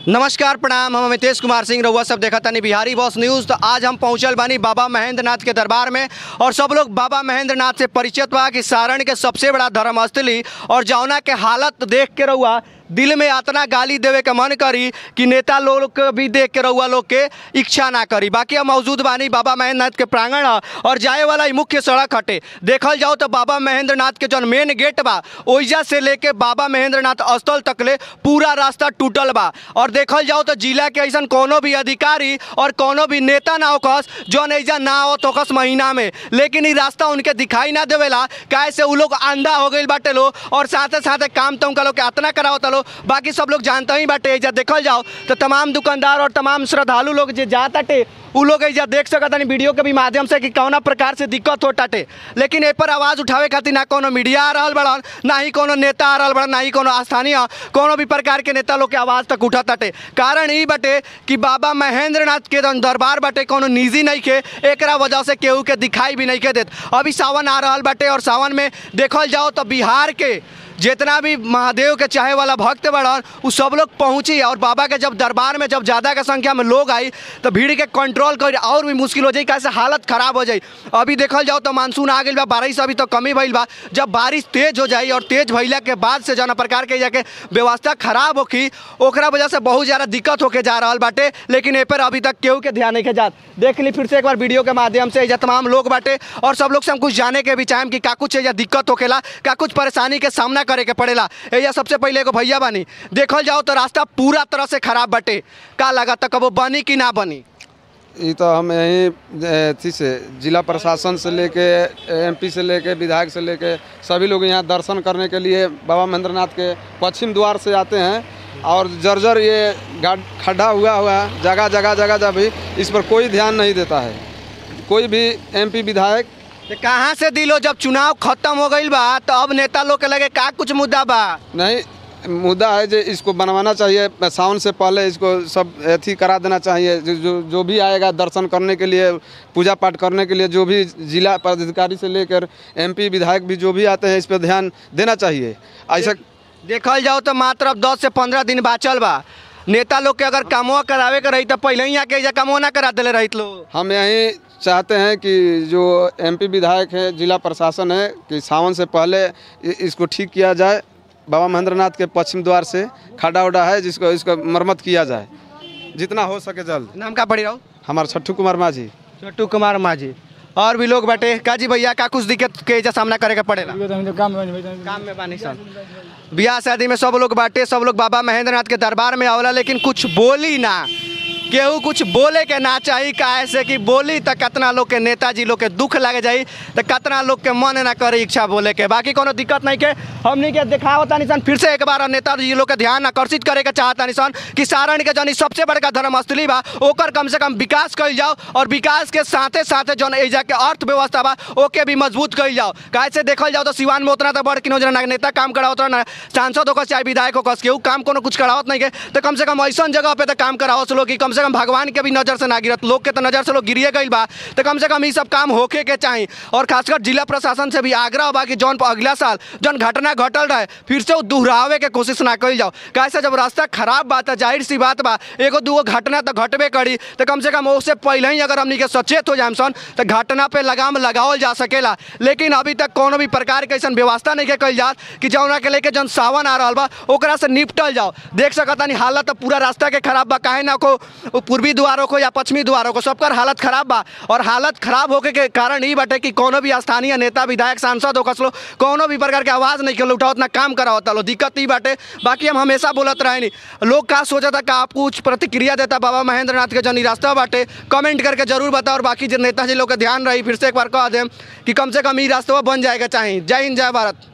नमस्कार प्रणाम। हम अमितेश कुमार सिंह रउआ सब देखा तानी बिहारी बॉस न्यूज़। तो आज हम पहुंचल बानी बाबा महेंद्र नाथ के दरबार में और सब लोग बाबा महेंद्र नाथ से परिचित बा कि सारण के सबसे बड़ा धर्मस्थली और जौना के हालत देख के रउआ दिल में इतना गाली देवे के मन करी कि नेता लोग के भी देख के रउआ लोग के इच्छा ना करी। बाकी हम मौजूद बानी बाबा महेंद्र नाथ के प्रांगण और जाए वाला मुख्य सड़क हटे। देखल जाओ तो बाबा महेंद्र नाथ के जौन मेन गेट बा ओइजा से लेके बाबा महेंद्र नाथ स्थल तक ले पूरा रास्ता टूटल बा। और देखल जाओ तो जिला के ऐसा कोनो भी अधिकारी और कोनो भी नेता ना होकस जौन ऐजा ना आवत होकस महीना में, लेकिन ये रास्ता उनके दिखाई ना देवेला। काहे से उ लोग अंधा हो गई बाटे लो और साथे साथे काम तो उनका लोग के इतना करावता लो। बाकी सब लोग जानते ही बाटे। एजा देखल जाओ तो तमाम दुकानदार और तमाम श्रद्धालु लोग जो जाताटे उ लोग एजा देख सकता वीडियो के भी माध्यम से कि कौना प्रकार से दिक्कत होताटे, लेकिन ए पर आवाज़ उठावे खातिर ना कोनो मीडिया आ रहा बड़न, ना ही कोनो नेता आ रहा बड़न, ना ही कोनो स्थानीय कोनो भी प्रकार के नेता लोग के आवाज़ तक उठाताटे। कारण ई बाटे कि बाबा महेंद्र नाथ के जौन दरबार बाटे कोनो निजी नहीं के, एकरा वजह से केहू के दिखाई भी नहीं के देत। अभी सावन आ रहा बाटे और सावन में देखल जाओ तो बिहार के जितना भी महादेव के चाहे वाला भक्त बड़न उ सब लोग पहुँची और बाबा के जब दरबार में जब ज़्यादा के संख्या में लोग आई तो भीड़ के कंट्रोल कर और भी मुश्किल हो जाए, कैसे हालत ख़राब हो जाए। अभी देखल जाओ तो मानसून आ गई बा, बारिश अभी तो कमी भइल बा। जब बारिश तेज हो जाए और तेज भइला के बाद से जौन प्रकार के जाके व्यवस्था खराब होखी ओकरा वजह से बहुत ज़्यादा दिक्कत होके जा रहा बाटे, लेकिन ए पर अभी तक केहू के ध्यान नहीं के जात। देख ली फिर से एक बार वीडियो के माध्यम से एजा तमाम लोग बाटे और सब लोग से हम कुछ जाने के भी चाहें कि का कुछ एजा दिक्कत होखेला, का कुछ परेशानी के सामना करे के पड़ेला। एजा सबसे पहले एगो भैया बानी, देखल जाओ तो रास्ता पूरा तरह से खराब बाटे। का लगा तो कबो बनी कि ना बनी? ये तो हम यहीं अथी से जिला प्रशासन से लेके एमपी से लेके विधायक से लेके सभी लोग यहाँ दर्शन करने के लिए बाबा महेंद्र नाथ के पश्चिम द्वार से आते हैं। और जर्जर ये खड्डा हुआ जगह जगह भी इस पर कोई ध्यान नहीं देता है कोई भी एमपी विधायक। तो कहाँ से दिलो जब चुनाव खत्म हो गई बा तो अब नेता लोग के लगे का कुछ मुद्दा बा? नहीं, मुद्दा है जो इसको बनवाना चाहिए, सावन से पहले इसको सब अथी करा देना चाहिए। जो भी आएगा दर्शन करने के लिए, पूजा पाठ करने के लिए, जो भी जिला पदाधिकारी से लेकर एमपी विधायक भी जो भी आते हैं इस पर ध्यान देना चाहिए। ऐसा देखल जाओ तो मात्र अब 10 से 15 दिन बाचल बा। नेता लोग के अगर कामवा करावे के रही तो पहले ही आके कामवा ना करा दिले रही लोग। हम यही चाहते हैं कि जो एमपी विधायक है, जिला प्रशासन है, कि सावन से पहले इसको ठीक किया जाए। बाबा महेंद्र नाथ के पश्चिम द्वार से खड्डा उड़ा है जिसको इसको मरम्मत किया जाए जितना हो सके जल्द। नाम का पड़ी रहो? हमारा छट्टू कुमार माझी। छट्टू कुमार माझी। और भी लोग बैठे का जी भैया का कुछ दिक्कत के सामना करे का पड़ेला? काम में बानी सन बियाह शादी में सब लोग बाटे, सब लोग बाबा महेंद्र नाथ के दरबार में आवला, लेकिन कुछ बोली ना, केहू कुछ बोले के ना चाहिए। काहे से कि बोली तो कितना लोग के नेताजी लोग के दुख लगे जाई, तो कितना लोग के मन ना करे इच्छा बोले के। बाकी कोनो दिक्कत नहीं के हमनी के दिखावता निशान फिर से एक बार नेताजी लोग के ध्यान आकर्षित करे के चाहता निशान कि सारण के जौन सबसे बड़का धर्मस्थली बा ओकर कम से कम विकास कइल जाओ और विकास के साथे साथे जौन एजा के अर्थव्यवस्था बा ओके भी मजबूत कइल जाओ। काहे से देखल जाओ तो सिवान में उतना तो बड़ किनो जना नेता काम करावत ना, सांसद होकर चाहे विधायक होकर केहू काम कोनो कुछ करावत नहीं के, तो कम से कम ऐसा जगह पे तो काम करावत लोग कि कम से कम भगवान के भी नज़र से ना गिरत, लोग के तो नज़र से लोग गिरिए गई बा। तो कम से कम ये सब काम होके के चाहिए। और खासकर जिला प्रशासन से भी आग्रह बा कि जौन अगला साल जौन घटना घटल रहे फिर से वो दोहरावे के कोशिश ना कल जाओ। कैसे जब रास्ता खराब बात है, जाहिर सी बात बा एगो दूगो घटना तो घटबे करी, तो कम से कम उससे पहले ही अगर हमनी के सचेत हो जाए सन तो घटना पे लगाम लगावल जा सकेला। लेकिन अभी तक कोनो भी प्रकार के ऐसा व्यवस्था नहीं के कल जात कि जौना के लेके जौन सावन आ रहा बा ओकरा से निपटल जाओ। देख सकता नहीं हालत तो पूरा रास्ता के खराब बा। काहे ना को पूर्वी द्वारों को या पश्चिमी द्वारों को सबकर हालत खराब बा। और हालत खराब होके के कारण ही बाटे कि कोनो भी स्थानीय नेता विधायक सांसद होकर लो कोनो भी प्रकार के आवाज़ नहीं के उठाओ, ना काम करावता लो, दिक्कत ही बाटे। बाकी हम हमेशा बोलत रहे नहीं, लोग का सोचता का आप कुछ प्रतिक्रिया देता बाबा महेंद्र नाथ के जौन रास्ता बाटे कमेंट करके जरूर बताओ। और बाकी जो नेताजी लोग के ध्यान रही फिर से एक बार कह दें कि कम से कम ये रास्ता बन जाएगा चाहिए। जय हिंद, जय भारत।